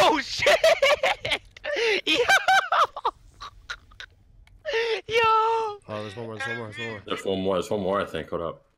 Oh shit! Yo! Yo! Oh, there's one more. There's one more, I think. Hold up.